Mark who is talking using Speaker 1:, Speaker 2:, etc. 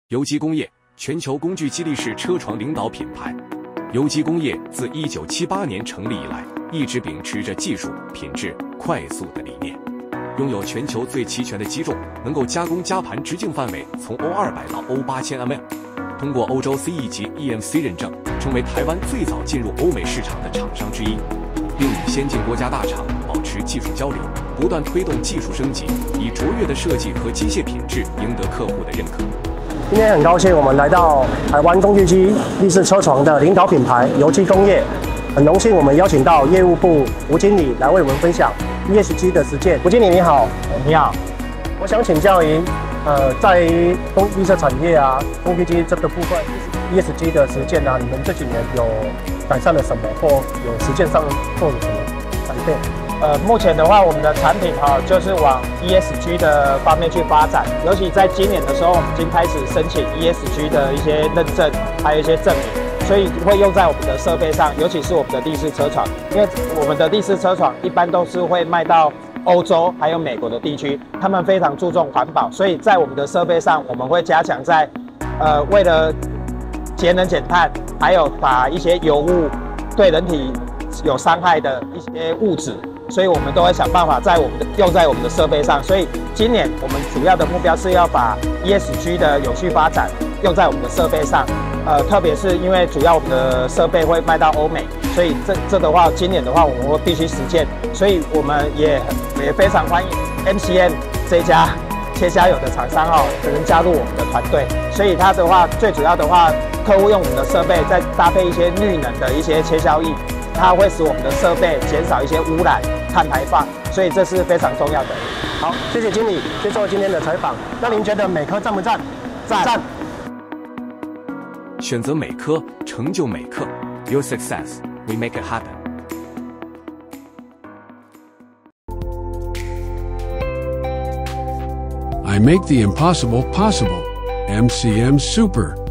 Speaker 1: 游击工业，全球工具激励式车床领导品牌。游击工业自1978年成立以来，一直秉持着技术、品质、快速的理念，拥有全球最齐全的机重，能够加工夹盘直径范围从 O200 到 O8000 mm， 通过欧洲 CE 级 EMC 认证，成为台湾最早进入欧美市场的厂商之一，并与先进国家大厂保持技术交流，不断推动技术升级，以卓越的设计和机械品质赢得客户的认可。
Speaker 2: 今天很高兴我们来到台湾工具机立式车床的领导品牌游击工业，很荣幸我们邀请到业务部吴经理来为我们分享 ESG 的实践。吴经理你好。
Speaker 3: 你好，
Speaker 2: 我想请教您，在立式产业啊，工具机这个部分 ESG 的实践啊，你们这几年有改善了什么，或有实践上做了什么改变？
Speaker 3: 目前的话，我们的产品就是往 ESG 的方面去发展，尤其在今年的时候，我们已经开始申请 ESG 的一些认证，还有一些证明，所以会用在我们的设备上，尤其是我们的立式车床，因为我们的立式车床一般都是会卖到欧洲还有美国的地区，他们非常注重环保，所以在我们的设备上，我们会加强在为了节能减碳，还有把一些油污对人体有伤害的一些物质，所以我们都会想办法用在我们的设备上。所以今年我们主要的目标是要把 ESG 的有序发展用在我们的设备上。特别是因为主要我们的设备会卖到欧美，所以这的话，今年的话我们会必须实践。所以我们也非常欢迎 MCM 这家切削油的厂商能加入我们的团队。所以它的话，最主要的话，客户用我们的设备再搭配一些绿能的一些切削液，它会使我们的设备减少一些污染、碳排放，所以这是非常重要的。
Speaker 2: 好，谢谢经理接受今天的采访。那您觉得美科赞不赞？赞。
Speaker 1: 选择美科，成就美科 ，Your success, we make it happen.
Speaker 4: I make the impossible possible. MCM Super.